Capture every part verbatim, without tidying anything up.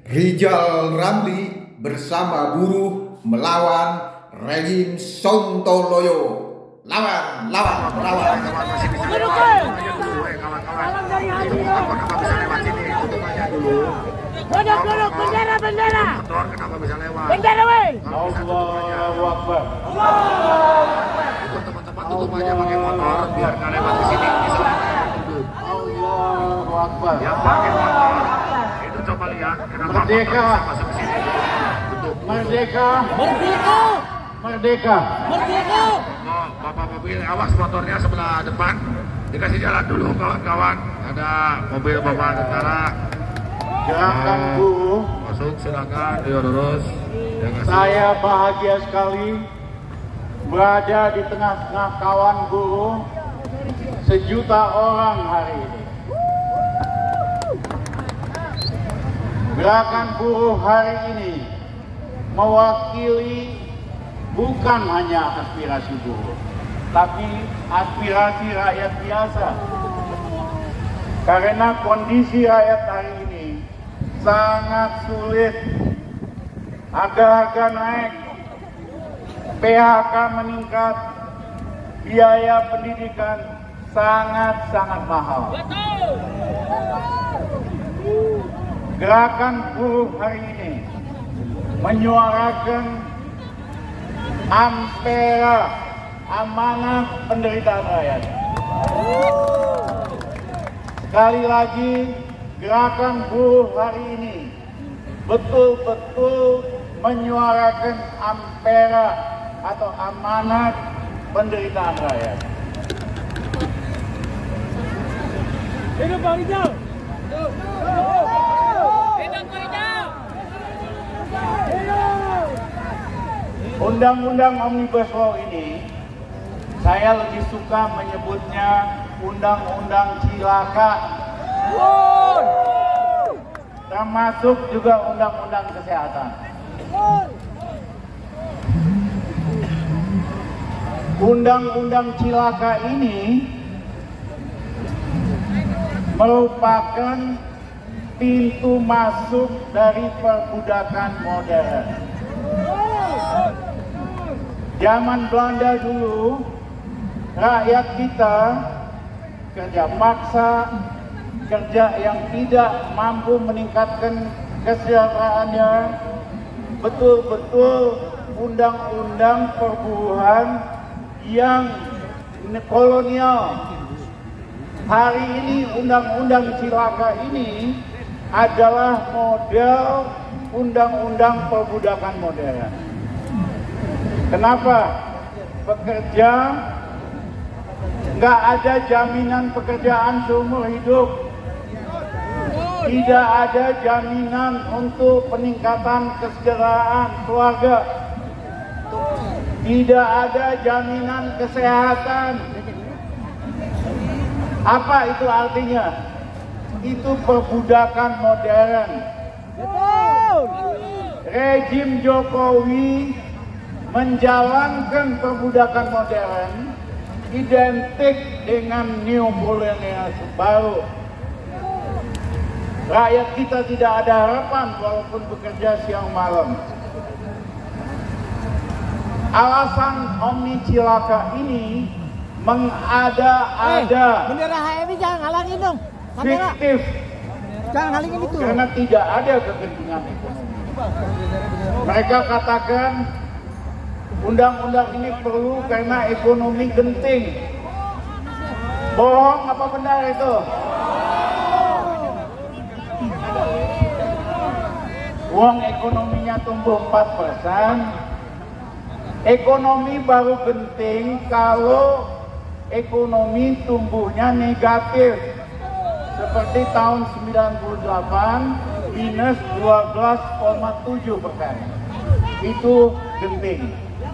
Rizal Ramli bersama buruh melawan rejim Sontoloyo. Lawan, lawan, lawan. Duduk, duduk, bendera, bendera. Motor kenapa bisa lewat? Bendera, weh. Allahu Akbar. Itu teman-teman tutup aja pakai motor biar nggak lewat di sini. Allahu Akbar. Yang pakai motor itu coba lihat kenapa Merdeka. masuk ke sini. Tutup. Merdeka, Merdeka. merdeka. Merdeka. Oh, bapak mobil awas motornya sebelah depan. Dikasih jalan dulu kawan-kawan. Ada mobil bapak tentara. Gerakan buruh, Masuk silakan. Ayo lurus. Jangan saya bahagia sekali berada di tengah-tengah kawan buruh sejuta orang hari ini. Gerakan buruh hari ini mewakili bukan hanya aspirasi buruh, tapi aspirasi rakyat biasa. Karena kondisi rakyat hari ini sangat sulit, harga-harga naik, P H K meningkat, biaya pendidikan sangat-sangat mahal. Gerakan buruh hari ini menyuarakan ampera, amanat penderitaan rakyat. Sekali lagi, gerakan buruh hari ini betul-betul menyuarakan ampera atau amanat penderitaan rakyat. Hidup Bang Rizal. Hidup Bang Rizal. Undang-undang Omnibus Law ini, saya lebih suka menyebutnya Undang-Undang Cilaka. Termasuk juga Undang-Undang Kesehatan. Undang-Undang Cilaka ini merupakan pintu masuk dari perbudakan modern. Zaman Belanda dulu, rakyat kita kerja paksa, kerja yang tidak mampu meningkatkan kesejahteraannya, betul-betul undang-undang perburuhan yang kolonial. Hari ini undang-undang Cilaka ini adalah model undang-undang perbudakan modern. Kenapa? Pekerja nggak ada jaminan pekerjaan seumur hidup. Tidak ada jaminan untuk peningkatan kesejahteraan keluarga. Tidak ada jaminan kesehatan. Apa itu artinya? Itu perbudakan modern. Rejim Jokowi menjalankan perbudakan modern identik dengan neokolonial baru. Rakyat kita tidak ada harapan walaupun bekerja siang malam. Alasan Omni Cilaka ini mengada-ada, Eh, bendera H M I jangan halangin dong. Kamera. fiktif, Jangan halangin itu. karena tidak ada kepentingan ekonomi. Mereka katakan undang-undang ini perlu karena ekonomi genting. Bohong apa benar itu? Uang ekonominya tumbuh empat persen. Ekonomi baru genting kalau ekonomi tumbuhnya negatif. Seperti tahun sembilan puluh delapan minus dua belas koma tujuh persen. Itu genting.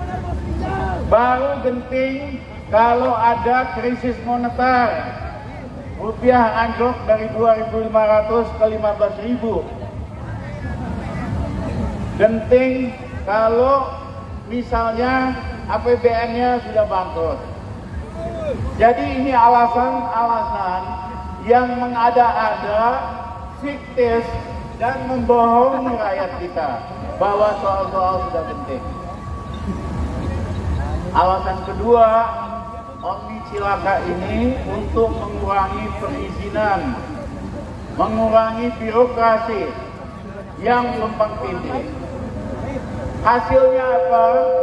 Baru genting kalau ada krisis moneter. Rupiah anjlok dari dua ribu lima ratus ke lima belas ribu. Genting kalau misalnya A P B N-nya sudah bangkrut. Jadi ini alasan-alasan yang mengada-ada, fiktif, dan membohongi rakyat kita bahwa soal-soal sudah penting. Alasan kedua, Omni Cilaka ini untuk mengurangi perizinan, mengurangi birokrasi yang tumpang tindih. Hasilnya apa?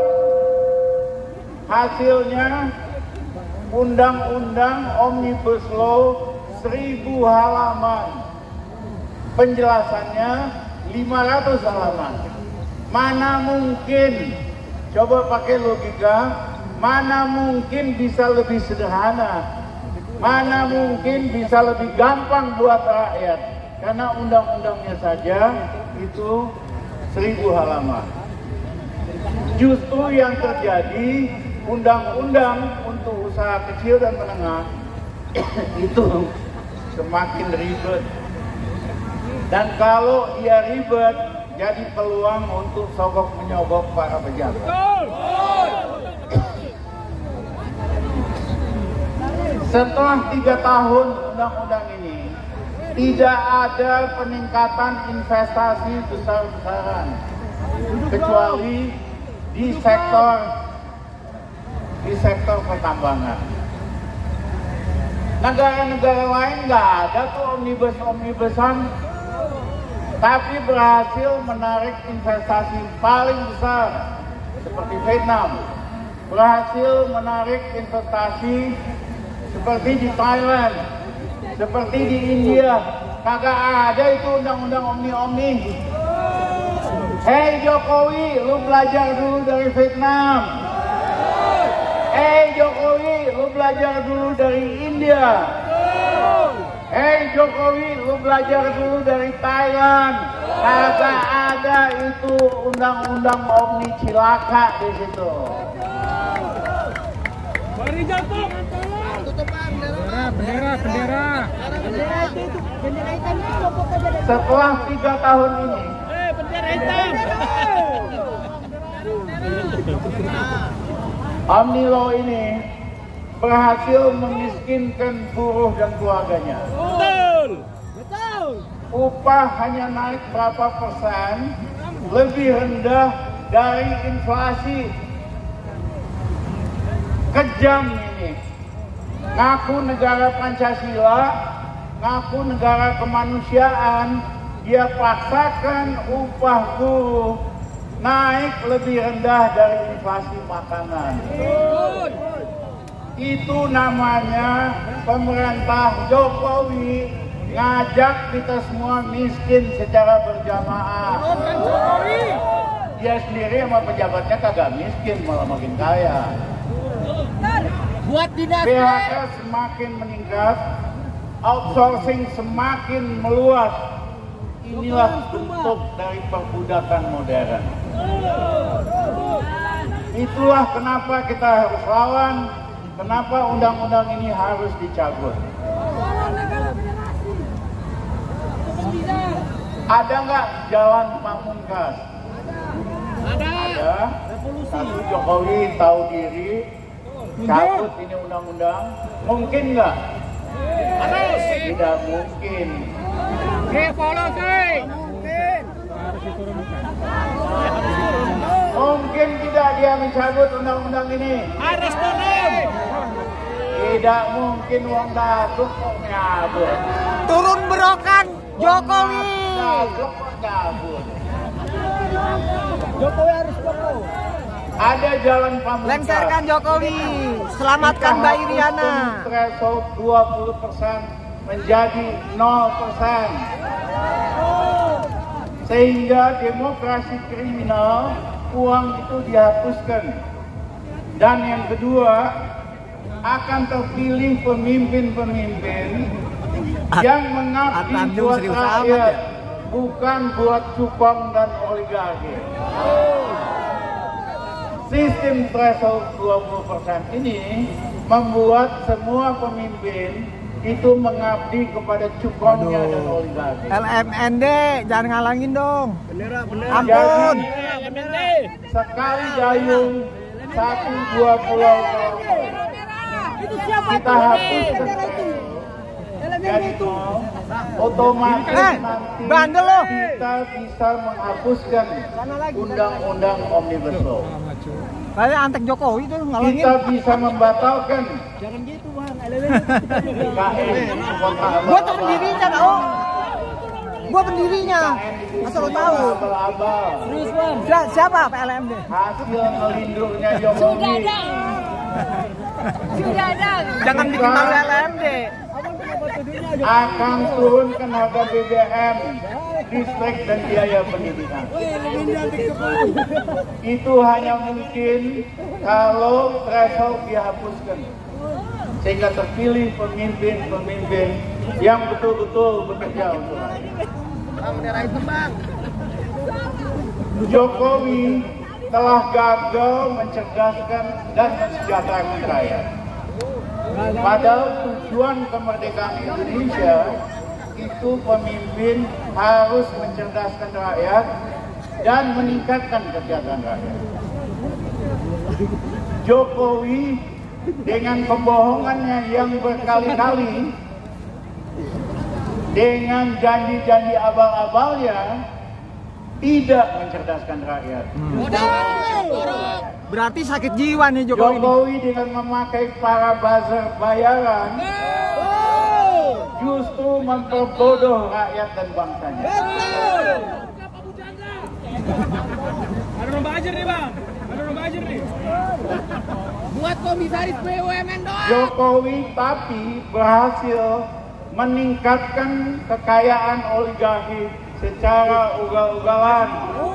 Hasilnya Undang-Undang Omnibus Law seribu halaman, penjelasannya lima ratus halaman. Mana mungkin, coba pakai logika, mana mungkin bisa lebih sederhana, mana mungkin bisa lebih gampang buat rakyat, karena undang-undangnya saja itu seribu halaman. Justru yang terjadi, undang-undang untuk usaha kecil dan menengah itu semakin ribet. Dan kalau dia ribet, jadi peluang untuk sogok menyogok para pejabat. Setelah tiga tahun undang-undang ini, tidak ada peningkatan investasi besar-besaran, kecuali di sektor di sektor pertambangan. Negara-negara lain nggak ada tuh omnibus-omnibusan, tapi berhasil menarik investasi paling besar seperti Vietnam, berhasil menarik investasi seperti di Thailand, seperti di India. Kagak ada itu undang-undang omni-omni. Hei Jokowi, lu belajar dulu dari Vietnam. Hei Jokowi, lu belajar dulu dari India. Hei Jokowi, lu belajar dulu dari Thailand. Kagak ada itu undang-undang Omni Cilaka di situ. Mari jatuh. Bendera, bendera, bendera. Bendera itu, bendera hitam itu kelompok aja. Setelah tiga tahun ini, Eh, bendera hitam. Omni Law ini berhasil memiskinkan buruh dan keluarganya. Betul. Betul. Upah hanya naik berapa persen, lebih rendah dari inflasi. Kejam ini. Ngaku negara Pancasila, ngaku negara kemanusiaan, dia paksakan upah buruh naik lebih rendah dari inflasi makanan. Itu namanya pemerintah Jokowi ngajak kita semua miskin secara berjamaah. Dia sendiri sama pejabatnya kagak miskin, malah makin kaya. Buat dinas. P H K semakin meningkat, outsourcing semakin meluas. Inilah bentuk dari perbudakan modern. Itulah kenapa kita harus lawan, kenapa undang-undang ini harus dicabut. Ada nggak jalan pamungkas? Ada. Ada. Satu, Jokowi tahu diri, cabut ini undang-undang. Mungkin nggak? Harus. Tidak mungkin. Revolusi. Mungkin tidak dia mencabut undang-undang ini. Harus turun. Tidak mungkin uang datuk kok nyabut. Turun berokan Jokowi. Datuk kok cabut. Jokowi harus turun. Ada jalan pamungkas. Lengserkan Jokowi. Selamatkan Mbak Iriana. Threshold dua puluh persen menjadi nol persen. Sehingga demokrasi kriminal, uang itu dihapuskan. Dan yang kedua, akan terpilih pemimpin-pemimpin yang mengabdi buat rakyat, bukan buat cupang dan oligarki. Sistem threshold dua puluh persen ini membuat semua pemimpin itu mengabdi kepada cukongnya dan oligarki. L M N D, jangan ngalangin dong. Bendera, bendera. Ampun. Jadi, sekali dayung, satu dua pulau. Itu siapa? Kita hapus. jadi otomatis Eh, nanti bandel lo. kita bisa menghapuskan undang-undang Omnibus Law. Kayak antek Jokowi itu ngalangin. Kita bisa membatalkan Jangan gitu, Bang. I K N kota Gua tuh pendirinya, tau. Gua pendirinya. Asal lo tahu. abal-abal. Serius, Bang. Si- Siapa P L M D? Hasil ngelindungnya Jokowi Sudah ada. Jangan bikin malu L M D. akan turun ke harga B B M, listrik dan biaya pendidikan. Itu hanya mungkin kalau threshold dihapuskan, sehingga terpilih pemimpin-pemimpin yang betul-betul bekerja untuk rakyat. Jokowi telah gagal mencerdaskan dan mensejahterakan rakyat. Padahal tujuan kemerdekaan Indonesia itu pemimpin harus mencerdaskan rakyat dan meningkatkan kesejahteraan rakyat. Jokowi dengan kebohongannya yang berkali-kali, dengan janji-janji abal-abalnya, tidak mencerdaskan rakyat. Berarti sakit jiwa nih Jokowi. Jokowi dengan memakai para buzzer bayaran justru memperbodoh rakyat dan bangsanya. Ada lomba ajar nih, Bang. Ada lomba ajar nih. Buat komisaris B U M N doang. Jokowi tapi berhasil meningkatkan kekayaan oligarki secara ugal-ugalan.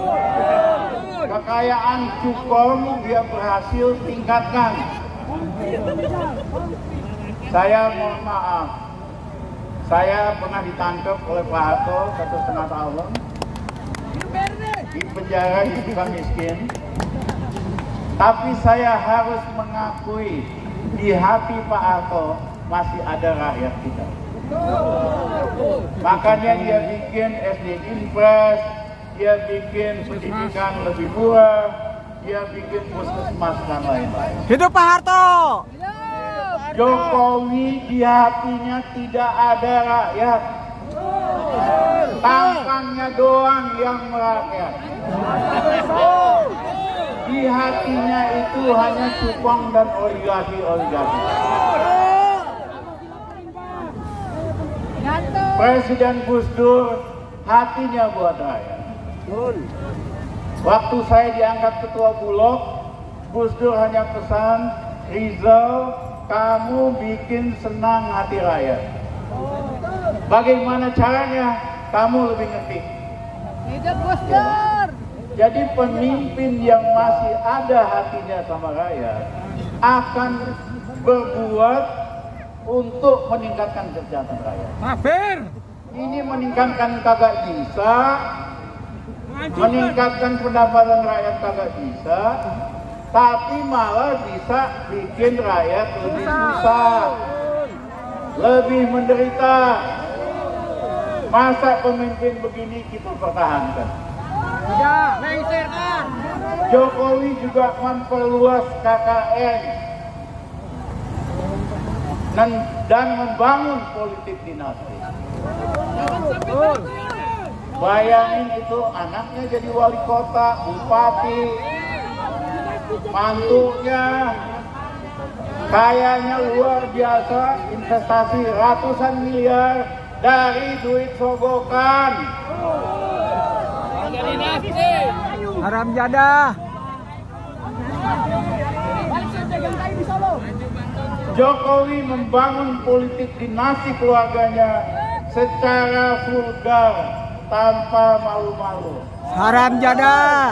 Kekayaan cukong dia berhasil tingkatkan. Saya mohon maaf, saya pernah ditangkap oleh Pak Harto satu setengah tahun di penjara di Sukamiskin. Tapi saya harus mengakui di hati Pak Harto masih ada rakyat kita. Makanya dia bikin S D Impres, dia bikin pendidikan lebih murah, dia bikin puskesmas dan lain-lain. Hidup Pak Harto. Jokowi di hatinya tidak ada rakyat, tampangnya doang yang merakyat. Di hatinya itu hanya cupang dan oligarki-oligarki. Presiden Gus Dur hatinya buat rakyat. Waktu saya diangkat ketua Bulog, Gus Dur hanya pesan, Rizal, kamu bikin senang hati rakyat. Bagaimana caranya? Kamu lebih ngerti. Hidup Gus Dur. Jadi pemimpin yang masih ada hatinya sama rakyat akan berbuat untuk meningkatkan kesejahteraan rakyat. Kafir. Ini meningkatkan kagak bisa, meningkatkan pendapatan rakyat kagak bisa, tapi malah bisa bikin rakyat lebih susah, lebih menderita. Masa pemimpin begini kita pertahankan? Jokowi juga memperluas K K N dan, dan membangun politik dinasti. Bayangin itu anaknya jadi wali kota, bupati, mantunya kayanya luar biasa, investasi ratusan miliar dari duit sogokan. Haram jadah. Jokowi membangun politik dinasti keluarganya secara vulgar tanpa malu-malu. Haram jadah.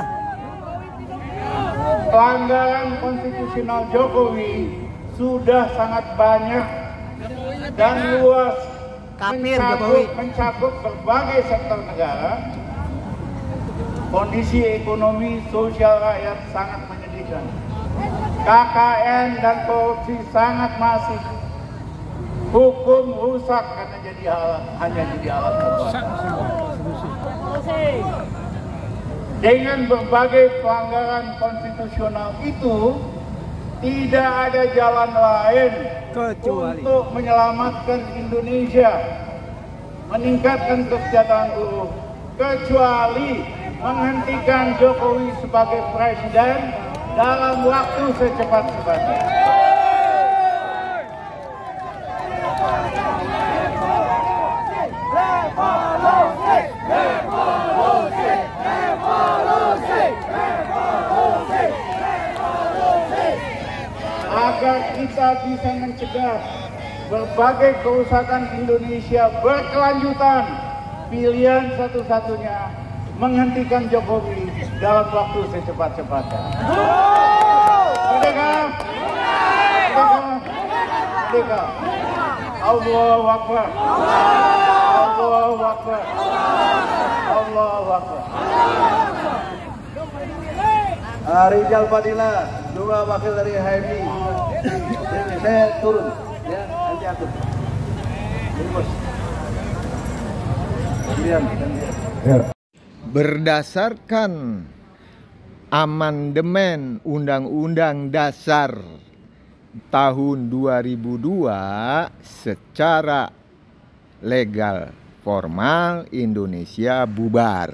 Pelanggaran konstitusional Jokowi sudah sangat banyak dan luas, Kafir mencakup, Jokowi. mencakup berbagai sektor negara. Kondisi ekonomi sosial rakyat sangat menyedihkan. K K N dan korupsi sangat masif. Hukum rusak karena jadi alat, hanya jadi alat kekuasaan. Dengan berbagai pelanggaran konstitusional itu, tidak ada jalan lain Kecuali. untuk menyelamatkan Indonesia, meningkatkan kesejahteraan buruh, kecuali menghentikan Jokowi sebagai presiden dalam waktu secepat-cepatnya. Agar kita bisa mencegah berbagai kerusakan Indonesia berkelanjutan, pilihan satu-satunya menghentikan Jokowi dalam waktu secepat-cepatnya. Merdeka! Merdeka! Merdeka! Allahu Akbar! Allahu Akbar! Allahu Akbar! Rijal Fadila, dua wakil dari H M I. Saya turun, ya nanti atur. Ini bos. Gantian, gantian. Berdasarkan amandemen Undang-Undang Dasar tahun dua ribu dua secara legal formal Indonesia bubar.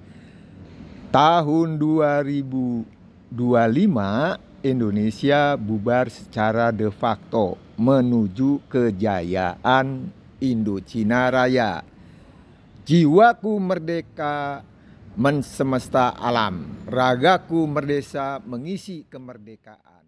Tahun dua ribu dua puluh lima Indonesia bubar secara de facto menuju kejayaan Indochina Raya. Jiwaku merdeka mensemesta alam, ragaku merdeka mengisi kemerdekaan.